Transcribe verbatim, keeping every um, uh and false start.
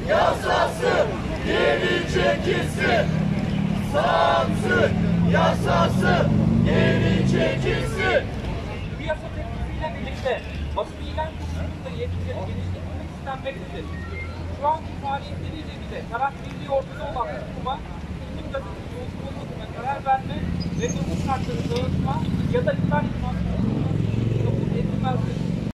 yasası geri çekilsin. Sansür yasası geri çekilsin. Bu yasa teklifiyle birlikte basın ilan kurulunun da yetkileri genişletilmek istenmektedir. Şu anki faaliyetleriyle bile taraf birliği ortada olan kuruma, ilim gazetesi oluşturulmasına karar verme ve nüfus kartları dağıtma ya da iptal